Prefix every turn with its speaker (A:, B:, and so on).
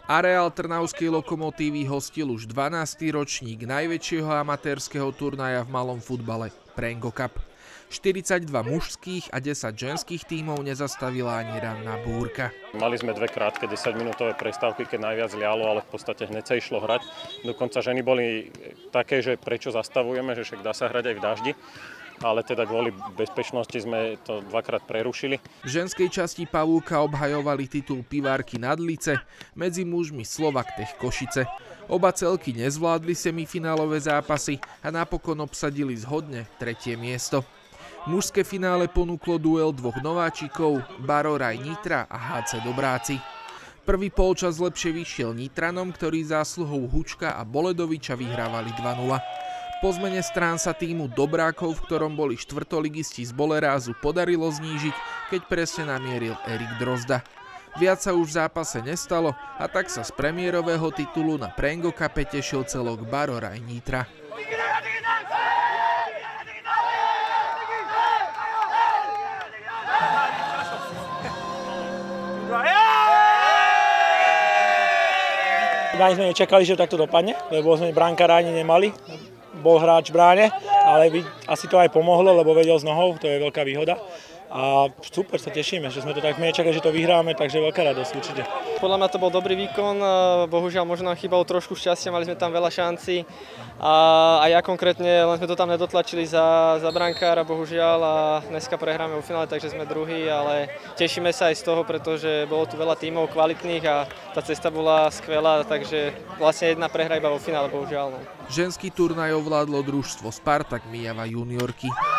A: Areál trnavskej Lokomotívy hostil už 12. ročník najväčšieho amatérskeho turnaja v malom futbale Prengo Cup. 42 mužských a 10 ženských tímov nezastavila ani ranná búrka.
B: Mali sme dve krátke 10-minútové prestávky, keď najviac lialo, ale v podstate hneď sa išlo hrať. Dokonca ženy boli také, že prečo zastavujeme, že však dá sa hrať aj v daždi. Ale teda kvôli bezpečnosti sme to dvakrát prerušili.
A: V ženskej časti Pavúka obhajovali titul pivárky Nadlice, medzi mužmi Slovak Tech Košice. Oba celky nezvládli semifinálové zápasy a napokon obsadili zhodne 3. miesto. Mužské finále ponúklo duel dvoch nováčikov, Baroraj Nitra a HC Dobráci. Prvý polčas lepšie vyšiel Nitranom, ktorí zásluhou Hučka a Boledoviča vyhrávali 2-0. Po zmene strán sa týmu Dobrákov, v ktorom boli štvrtoligisti z Bolerázu, podarilo znížiť, keď presne namieril Erik Drozda. Viac sa už v zápase nestalo a tak sa z premiérového titulu na Prengo Cupe tešil celok Baroraj Nitra.
C: Ani sme nečakali, že takto dopadne, lebo sme brankára ani nemali. Bol hráč v bráne, ale asi to aj pomohlo, lebo vedel s nohou, to je veľká výhoda. A super, sa tešíme, že sme to tak nečakali, že to vyhráme, takže veľká radosť určite.
D: Podľa mňa to bol dobrý výkon, bohužiaľ možno nám chýbalo trošku šťastia, mali sme tam veľa šancí a ja konkrétne len sme to tam nedotlačili za brankára, bohužiaľ, a dneska prehráme vo finále, takže sme druhí, ale tešíme sa aj z toho, pretože bolo tu veľa tímov kvalitných a tá cesta bola skvelá, takže vlastne jedna prehra iba vo finále, bohužiaľ.
A: Ženský turnaj ovládlo družstvo Spartak Myjava juniorky.